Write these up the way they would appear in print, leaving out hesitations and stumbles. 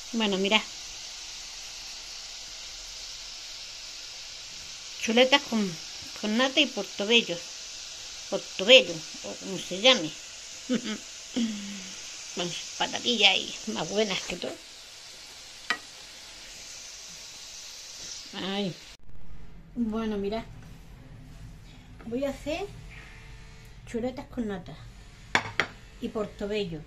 Bueno, mira, chuletas con nata y portobello. Portobello, o como se llame. Con sus patatillas ahí, más buenas que todo. Ay. Bueno, mira, voy a hacer chuletas con nata y portobello.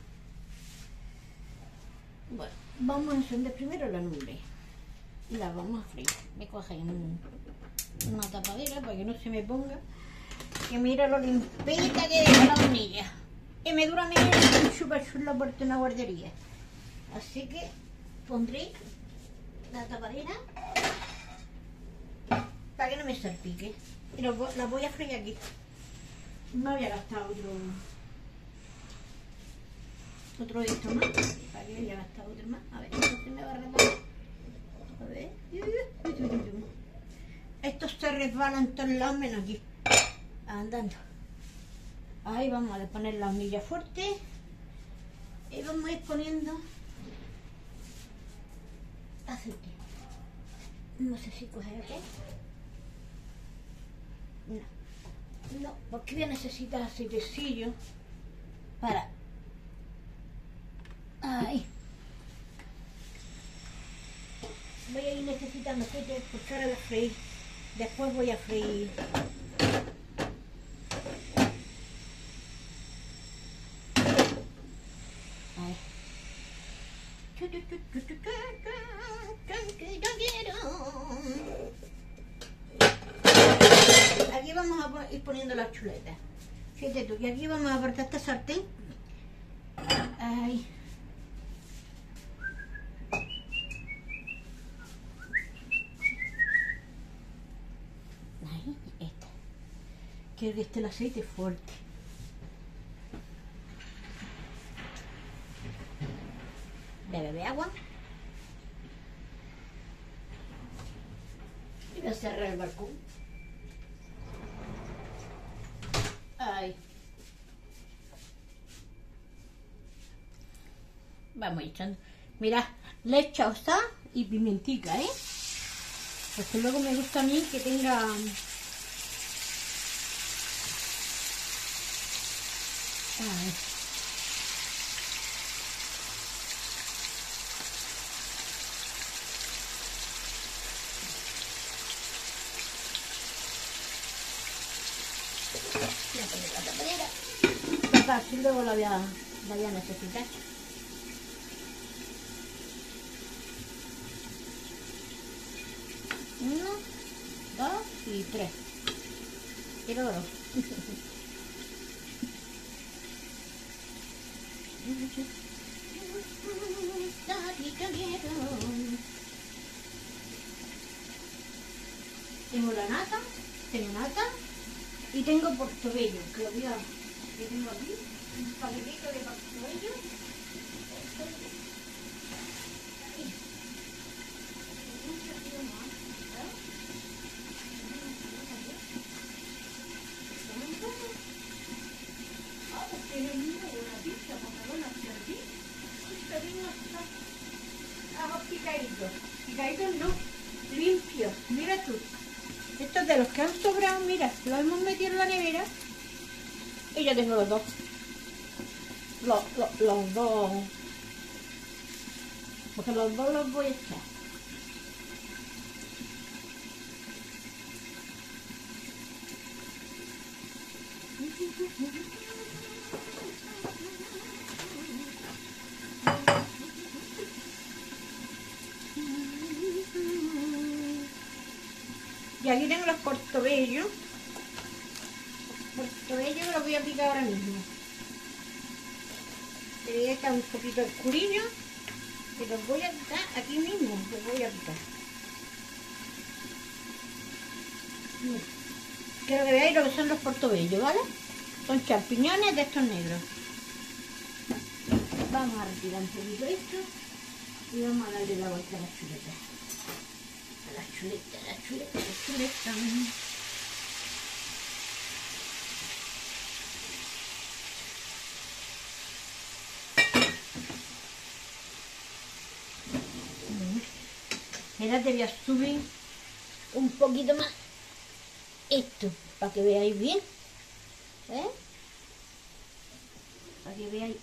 Bueno, vamos a encender primero la nube y la vamos a freír. Me coge una tapadera para que no se me ponga. Que mira lo limpita que deja la hornilla. Y me dura menos que un chupa chulo por una guardería. Así que pondré la tapadera para que no me salpique. Y la voy a freír aquí. No voy a gastar otro de estos más. Para que haya gastado otro más. A ver, esto se me va a resbalar. A ver. Estos se resbalan todos lados menos aquí. Andando. Ahí vamos a poner la hornilla fuerte. Y vamos a ir poniendo aceite. No sé si coger aquí. No, porque voy a necesitar aceitecillo para... Ahí. Voy a ir necesitando aceite porque ahora voy a freír. Después voy a freír. Ahí. Aquí vamos a ir poniendo las chuletas. Fíjate tú, y aquí vamos a apartar esta sartén. Ahí. Ahí, esta. Quiero que esté el aceite fuerte. Bebe de agua. Y voy a cerrar el balcón. Ahí. Vamos echando. Mira, le he echado sal y pimentica, ¿eh? Porque luego me gusta a mí que tenga... Ahí. Voy a poner la tapadera. Así luego la voy a necesitar. Uno, dos y tres. Y luego dos. Tengo la nata, tengo nata y tengo portobello, que tengo aquí, un paquetito de portobello. Picaditos no, limpios, mira tú. Estos de los que han sobrado, mira, los hemos metido en la nevera y ya tengo los dos. Los dos. Porque los dos los voy a echar. Y aquí tengo los portobellos. Portobellos que los voy a picar ahora mismo. Le voy a echar un poquito de curiño. Y los voy a picar aquí mismo. Los voy a picar. Quiero que veáis lo que son los portobellos, ¿vale? Son champiñones de estos negros. Vamos a retirar un poquito esto. Y vamos a darle la vuelta a las chuletas. Las chuletas. Ahora te voy a subir un poquito más esto, para que veáis bien. ¿Eh? Para que veáis.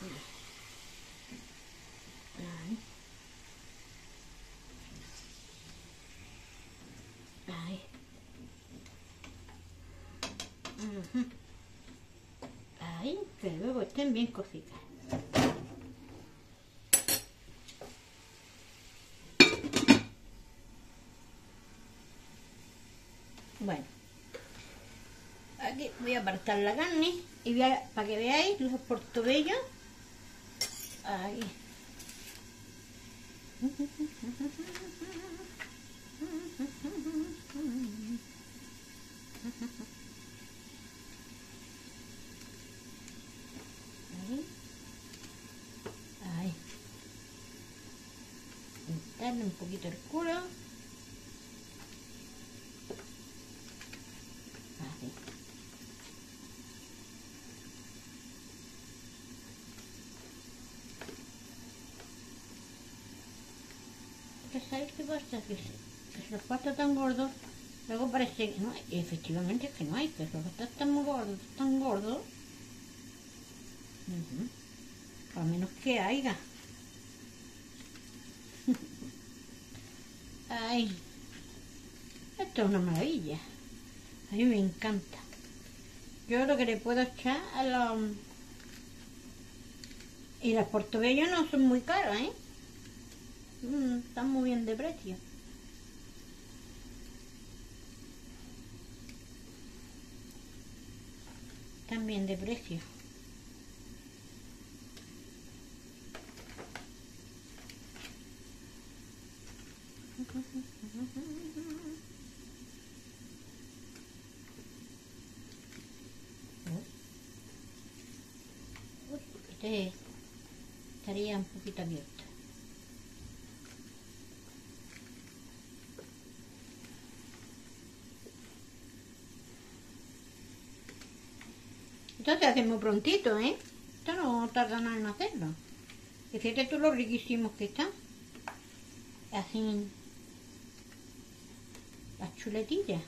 Ahí. Ahí. Ahí, que luego estén bien cocidas. Bueno, aquí voy a apartar la carne y voy a, para que veáis los portobellos. Ahí. Ahí. Pintarle un poquito el culo. Así. ¿Sabéis qué pasa? Que se los pasta tan gordos, luego parece que no hay. Y efectivamente es que no hay, que los pastas están muy gordos, tan gordos. A menos que haya. Ay, esto es una maravilla. A mí me encanta. Yo lo que le puedo echar a los... Y los portobellos no son muy caros, ¿eh? Están muy bien de precio. Están bien de precio. Este estaría un poquito abierto. Esto se hace muy prontito, ¿eh? Esto no tarda nada en hacerlo. Y fíjate tú lo riquísimos que están. Así las chuletillas.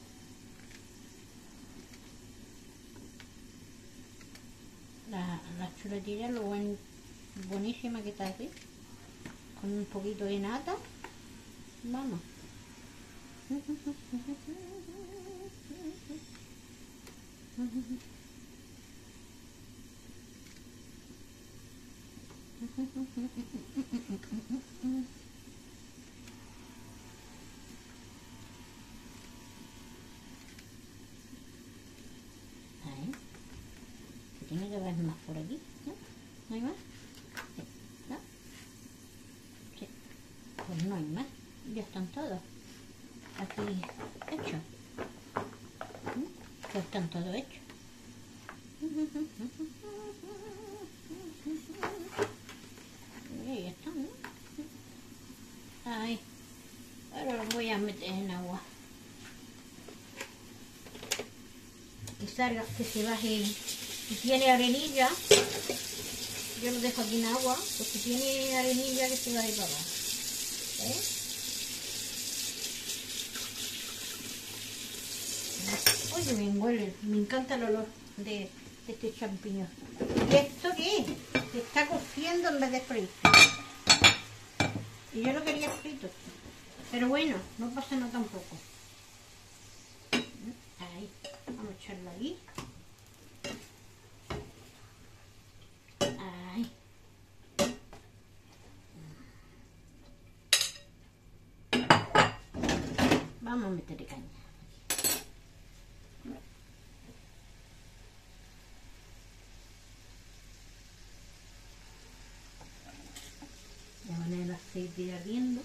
Las chuletillas, lo buenísima que está así. Con un poquito de nata. Vamos. Ahí. Se tiene que ver más por aquí, ¿no? ¿No hay más? Sí. ¿No? Sí. Pues no hay más. Ya están todos aquí hechos. Ya están todos hechos. Y ahí están, ¿no? Ahí. Ahora los voy a meter en agua. Que salga, que se baje. Si tiene arenilla, yo lo dejo aquí en agua. Pues si tiene arenilla, que se baje para abajo. Oye, bien huele. Me encanta el olor de este champiñón. ¿Y esto qué es? Se está cociendo en vez de frito. Y yo lo quería frito. Pero bueno, no pasa nada tampoco. Ahí, vamos a echarlo aquí. Ahí. Vamos a meterle caña. Ya van el aceite ardiendo.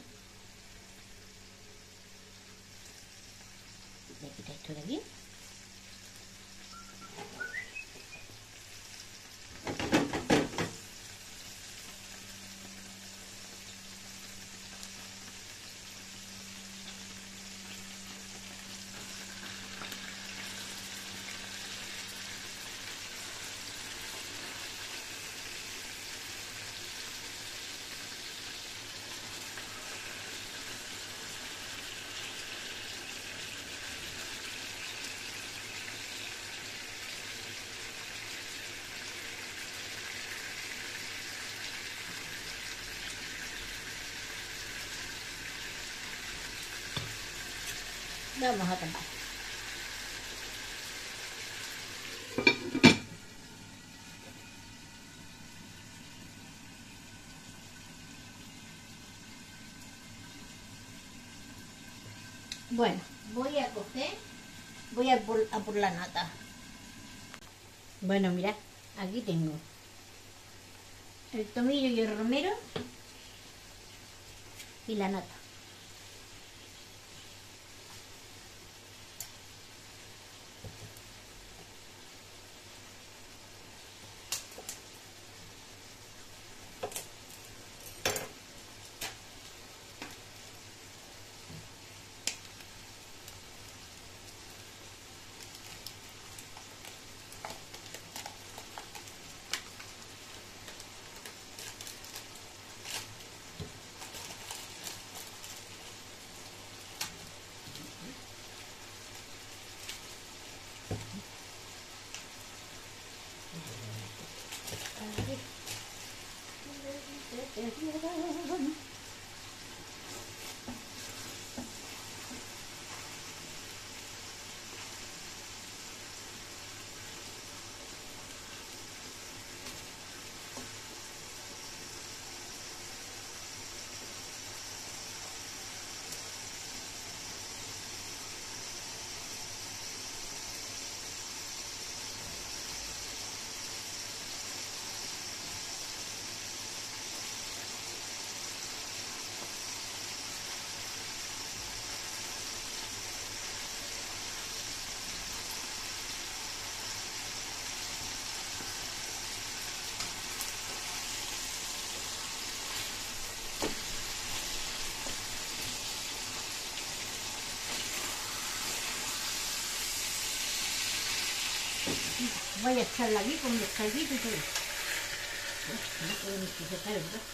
Voy a quitar esto de aquí. Vamos a tapar. Bueno, voy a coger, voy a por la nata. Bueno, mirad, aquí tengo el tomillo y el romero y la nata. Voy a echarla aquí con el caldito y todo. No puedo ni sujetar el brazo.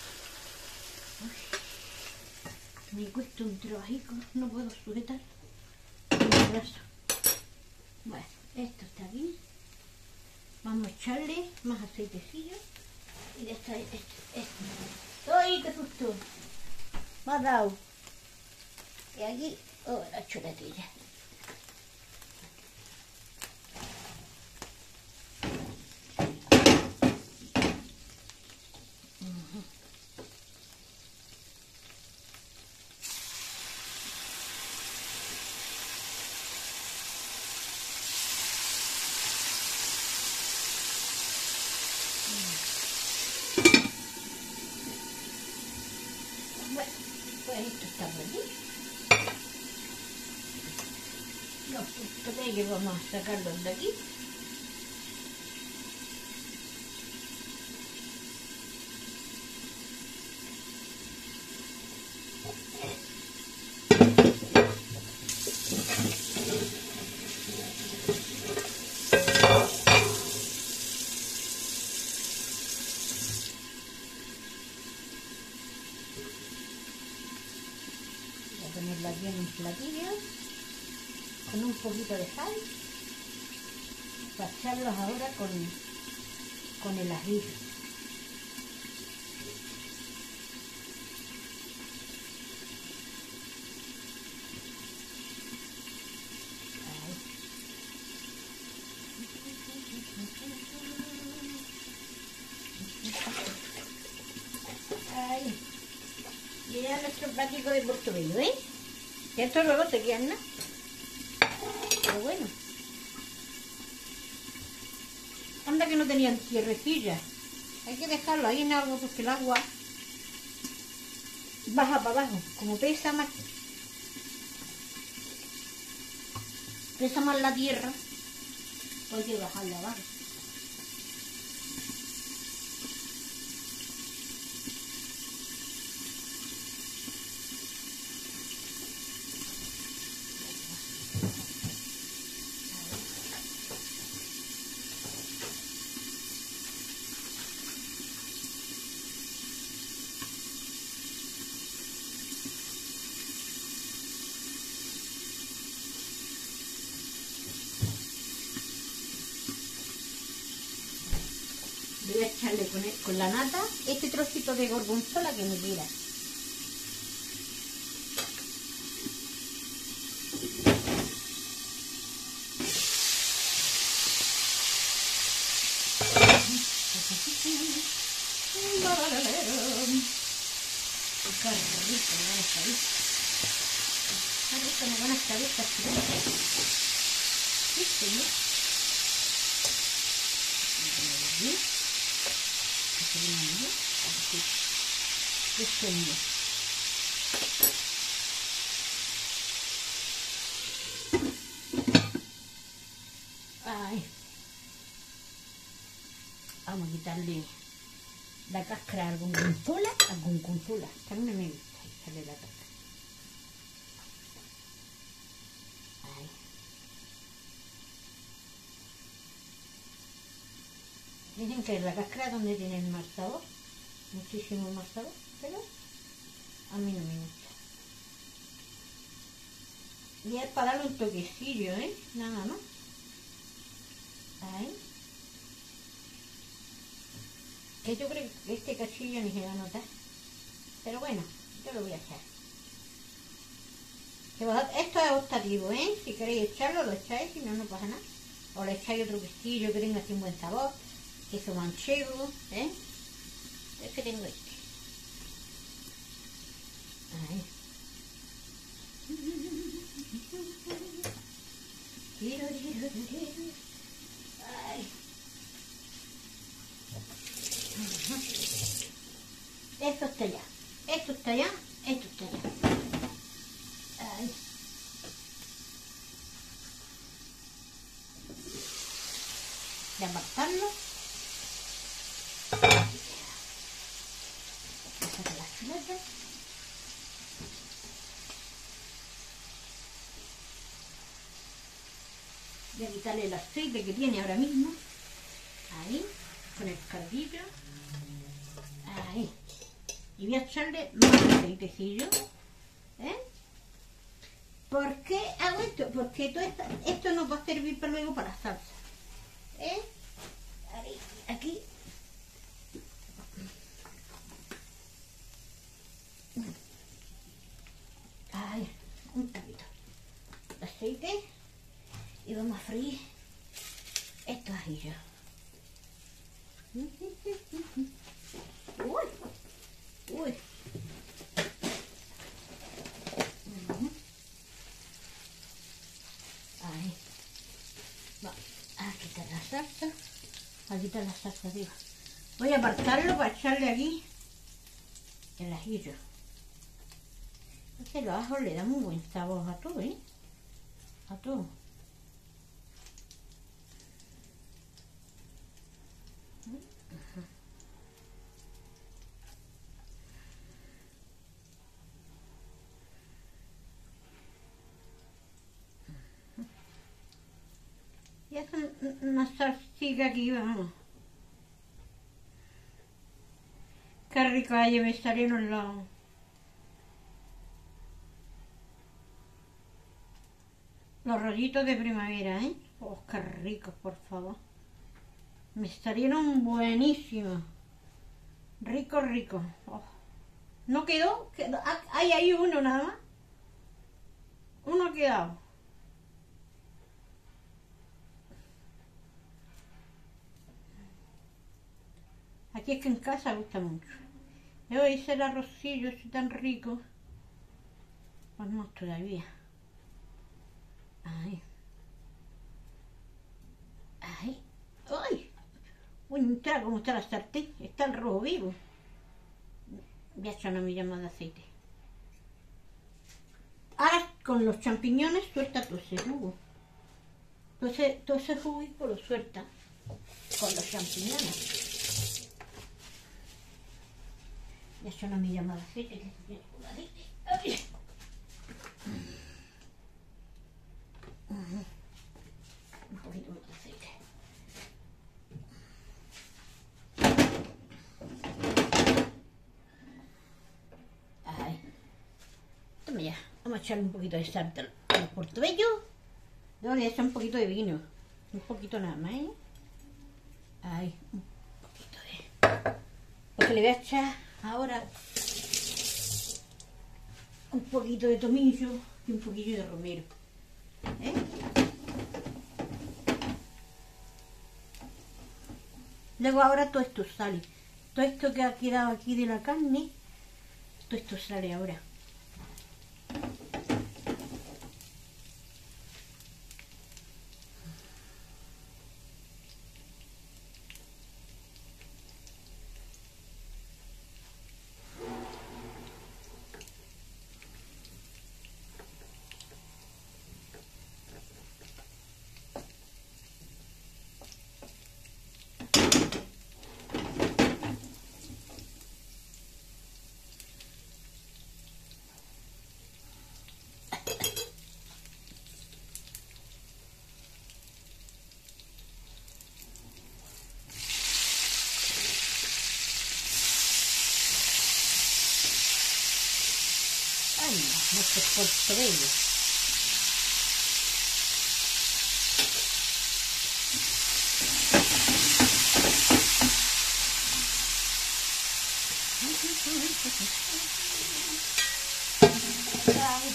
Me cuesta un trabajico, no puedo sujetar el brazo. Bueno, esto está bien. Vamos a echarle más aceitecillo. Y ya está esto. ¡Ay, qué susto! Me ha dado. Y aquí, la chuletilla. Bueno, pues esto está por aquí. Los frutos que vamos a sacarlos de aquí. Voy a ponerla aquí en un platillo con un poquito de sal para echarlos ahora con el ají. Ahí. Y ya nuestro platico de portobello, ¿eh? Y esto luego te quedan nada. Pero bueno. Anda que no tenían tierrecilla. Hay que dejarlo ahí en algo porque el agua baja para abajo. Como pesa más la tierra, pues hay que bajarla abajo. Voy a echarle con la nata este trocito de gorgonzola que me queda. rico, me van a salir. Está rico, me van a salir estas frutas. Sí, señor. Aquí. Aquí viene así. Qué señor. Ay. Vamos a quitarle la cáscara a gongonzola, también me gusta echarle la cáscara. Ahí. Dicen que la cáscara es donde tiene más sabor, muchísimo más sabor, pero a mí no me gusta. Y es para darle un toquecillo, nada más. Ahí. Que yo creo que este cachillo ni se va a notar, pero bueno, yo lo voy a echar. Esto es optativo, si queréis echarlo, lo echáis, si no, no pasa nada. O le echáis otro quesillo que tenga así un buen sabor, queso manchego, es que tengo este. Ahí. Ay. Esto está ya, esto está ya, esto está ya. Ahí. De apartarlo. Sacar las chuletas. Voy a quitarle el aceite que tiene ahora mismo. Ahí, con el caldillo. Ahí. Y voy a echarle más aceitecillo. ¿Por qué hago esto? Porque todo esto nos va a servir para luego para la salsa. Ahí, aquí. Ahí, un poquito de aceite. Y vamos a freír estos ajillos. Uy, uy. Ahí. Vamos a quitar la salsa. A quitar la salsa, digo. Voy a apartarlo para echarle aquí el ajillo. Este los ajos le dan muy buen sabor a todo, A todo. Y es una salsita aquí, vamos. Qué rico ahí me salieron los rollitos de primavera, Oh, qué ricos, por favor. Me salieron buenísimos. Rico, rico. Oh. ¿No quedó? Hay ahí uno nada más. Uno ha quedado. Aquí es que en casa gusta mucho. Yo hice el arrocillo, es tan rico. Pues más todavía. Ahí. Ahí. ¡Ay! Uy, mira cómo está la sartén. Está el rojo vivo. Voy a echar una milla más de aceite. Ahora con los champiñones suelta todo ese jugo. Entonces todo ese juguito lo suelta con los champiñones. Voy a echar una milla más de aceite que viene con la aceite. Un poquito más de aceite. Ahí. Toma ya. Vamos a echarle un poquito de sal al portobello. Le voy a echar un poquito de vino. Un poquito nada más, Ahí. Un poquito de... Porque le voy a echar ahora un poquito de tomillo y un poquillo de romero. Luego ahora todo esto sale. Todo esto que ha quedado aquí de la carne Todo esto sale ahora. Ay, no, este es portobello. Ay.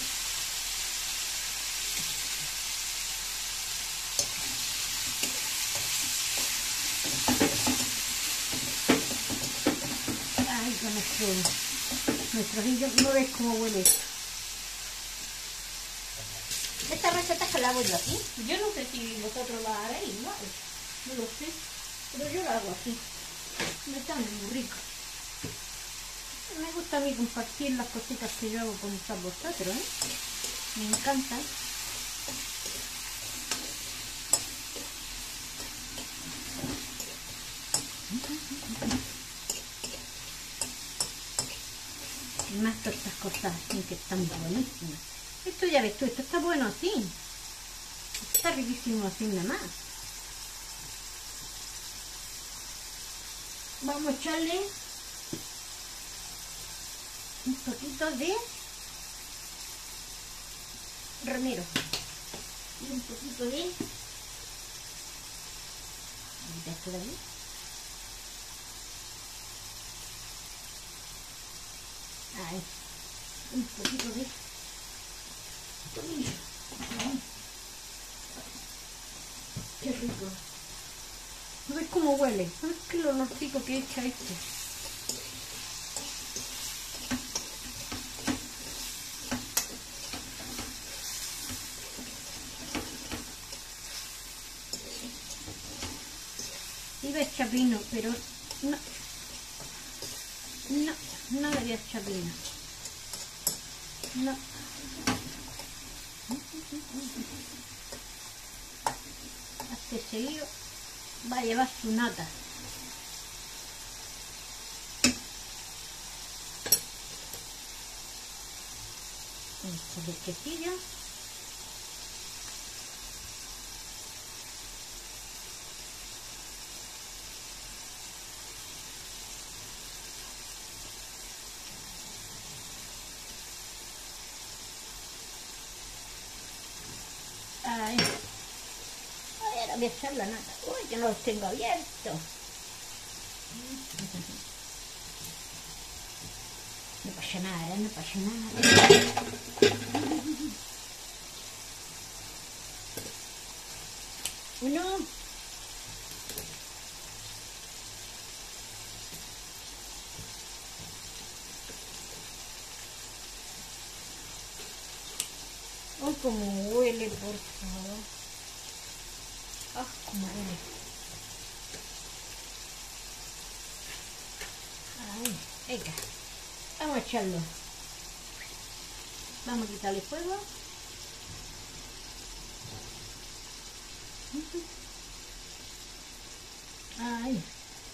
Ay, con nuestros indios, no ves cómo huele esto. Esta receta que la hago yo aquí. Yo no sé si vosotros la haréis igual, no lo sé, pero yo la hago así. Me sale muy rico. Me gusta a mí compartir las cositas que yo hago con todos vosotros, ¿eh? Me encanta. Y más todas estas cosas así que están buenísimas. Esto ya ves tú, esto está bueno así. Está riquísimo así nada más. Vamos a echarle un poquito de romero y un poquito de esto de ahí. Ahí, un poquito de tomillo. Qué rico. ¿No ves cómo huele? ¿No ves qué olorcito que echa esto? Iba a echar vino, pero no, no le voy a echar vino. No. Este seguido va a llevar su nata. Este lechecillo. Ahí. Ahora voy a echar la nata. Uy, que no los tengo abiertos. No pasa nada, no pasa nada. Uno. Oh, como huele, por favor. Ah, como huele. Ahí, venga. Vamos a echarlo. Vamos a quitarle fuego. Ahí.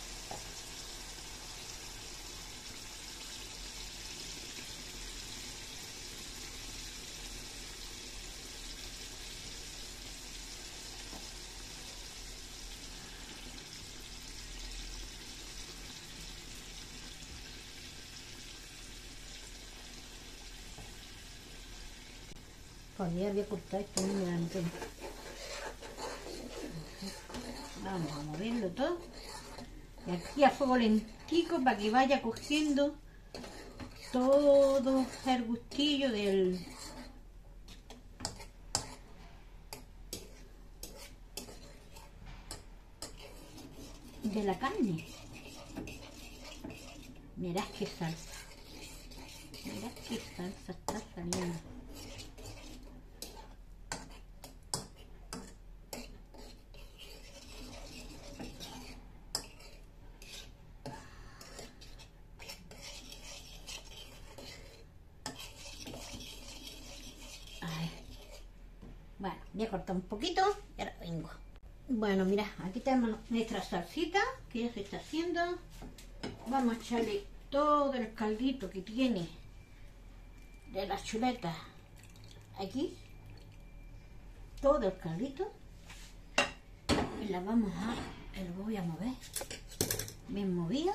Pues ya voy a cortar esto muy grande. Vamos a moverlo todo. Y aquí a fuego lentico para que vaya cogiendo todo el gustillo de la carne. Mirad qué salsa. Mira qué salsa está saliendo. Bueno, voy a cortar un poquito y ahora vengo. Bueno, mira, aquí tenemos nuestra salsita que ya se está haciendo. Vamos a echarle todo el caldito que tiene de las chuletas aquí. Todo el caldito. Y la vamos a... lo voy a mover. Bien movida.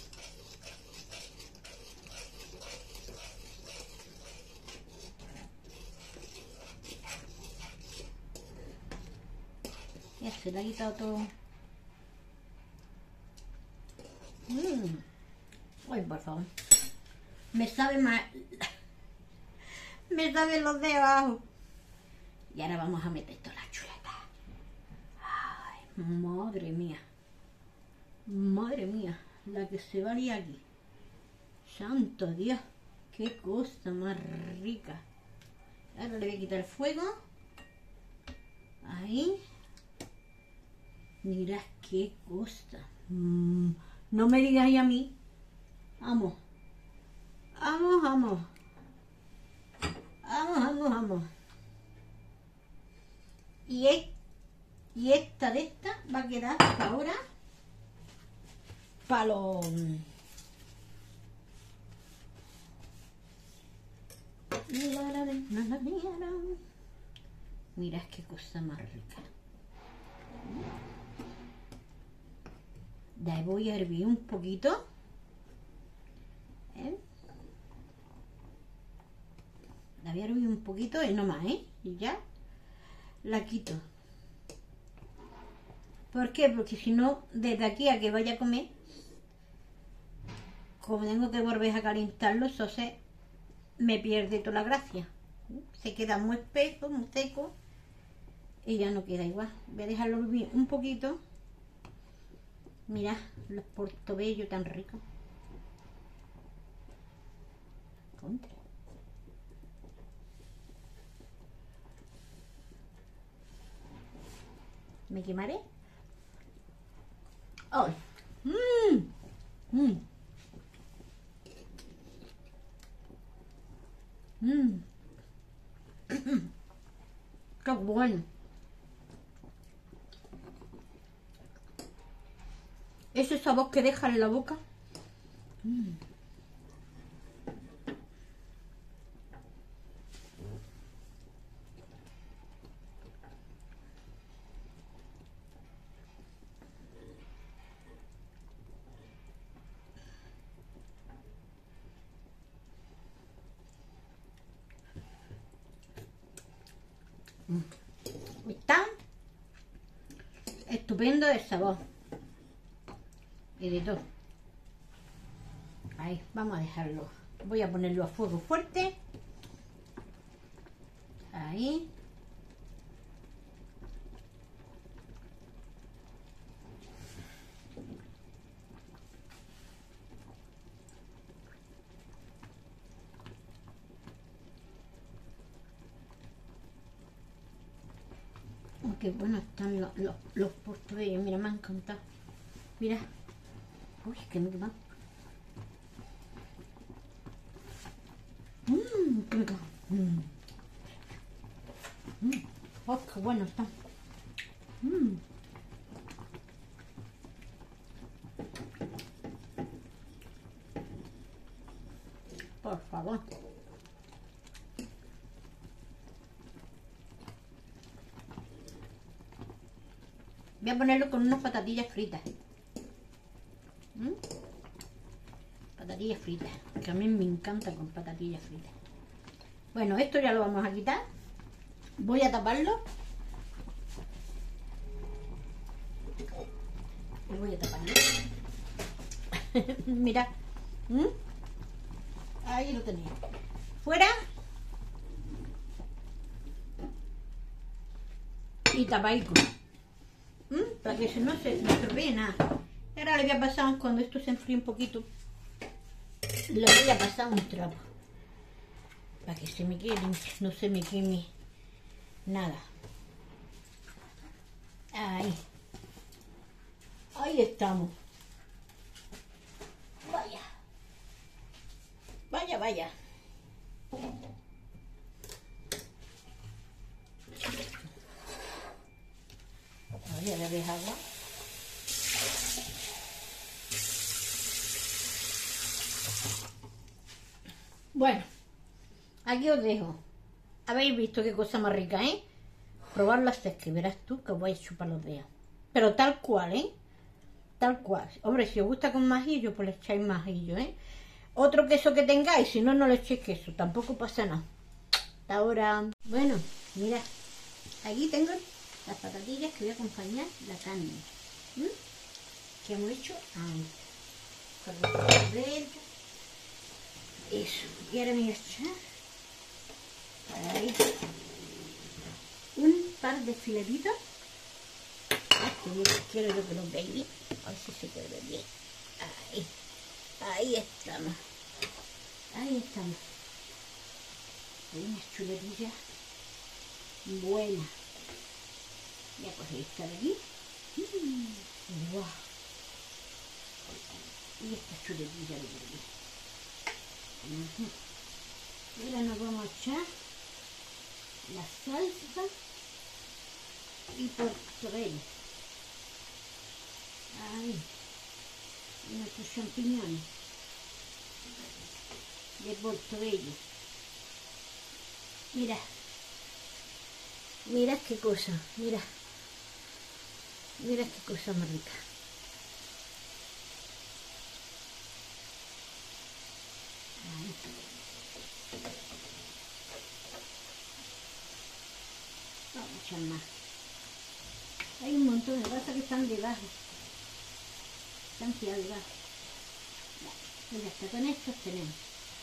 Ya se le ha quitado todo. Ay, por favor. Me sabe mal. Me saben los de abajo. Y ahora vamos a meter todas las chuletas. Ay, madre mía. Madre mía. La que se va a liar aquí. Santo Dios. Qué cosa más rica. Ahora le voy a quitar el fuego. Ahí. Mirad qué cosa. No me digáis a mí. Vamos. Vamos, vamos. Vamos, vamos, vamos. Y esta de esta va a quedar hasta ahora para los... Mirad qué cosa más rica. La voy a hervir un poquito. La voy a hervir un poquito y no más, y ya la quito. ¿Por qué? Porque si no, desde aquí a que vaya a comer, como tengo que volver a calentarlo, entonces me pierde toda la gracia. Se queda muy espeso, muy seco y ya no queda igual. Voy a dejarlo hervir un poquito. Mirad los portobellos tan ricos. Contra. ¿Me quemaré? ¡Oh! ¡Qué bueno! Ese sabor que deja en la boca. Está estupendo el sabor y de todo. Ahí, vamos a dejarlo. Voy a ponerlo a fuego fuerte. Ahí. Qué buenos están los portobellos. Mira, me han encantado. Mira. Uy, que me queman. Qué rico. Oh, qué buenos están. Por favor. Voy a ponerlo con unas patatillas fritas. Patatillas fritas, que a mí me encanta con patatillas fritas. Bueno, esto ya lo vamos a quitar. Voy a taparlo. Y voy a taparlo. Mirad. Ahí lo tenéis. Fuera. Y tapáis. Para que no se estropee nada. Ahora le voy a pasar, cuando esto se enfríe un poquito, le voy a pasar un trapo. para que se me quede, no se me queme nada. Ahí. Ahí estamos. Vaya. Vaya, vaya. Voy a darle agua. Bueno, aquí os dejo. Habéis visto qué cosa más rica, ¿eh? Probarlo hasta que verás tú que os vais a chupar los dedos. Pero tal cual, ¿eh? Tal cual. Hombre, si os gusta con majillo, pues le echáis majillo, ¿eh? Otro queso que tengáis, si no, no le echéis queso. Tampoco pasa nada. Hasta ahora. Bueno, mira. Aquí tengo las patatillas que voy a acompañar la carne. Que hemos hecho antes. Eso. Y ahora me voy a echar ahí un par de filetitos. Quiero yo que los veáis bien. A ver si se puede ver bien. Ahí. Ahí estamos. Ahí estamos. Hay unas chuletillas buenas. Voy a coger esta de aquí. Wow. Y esta chuletilla de aquí. Y ahora nos vamos a echar la salsa y portobello. Ahí. Y nuestros champiñones de portobello. Mira. Mira qué cosa. Mira. Mira qué cosa más rica. Ahí. Vamos a echar más. Hay un montón de cosas que están debajo. Están tiradas debajo. Pues ya está, con estos tenemos.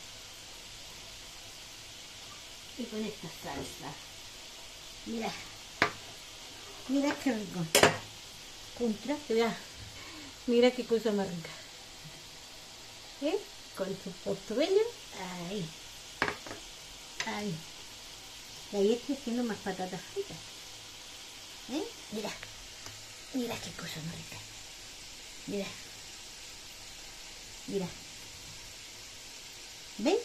Y con esta salsa. Mira. Mira qué rico. Contraste, mira. Mira qué cosa más rica. ¿Eh? Con su portobello. Ahí. Ahí. Y ahí estoy haciendo más patatas fritas. ¿Eh? Mira. Mira qué cosa más rica. Mira. Mira. ¿Ven?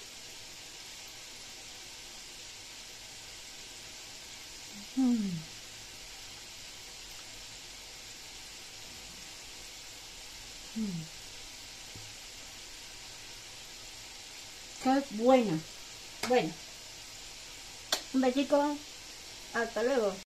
Qué bueno. Bueno. Un besito. Hasta luego.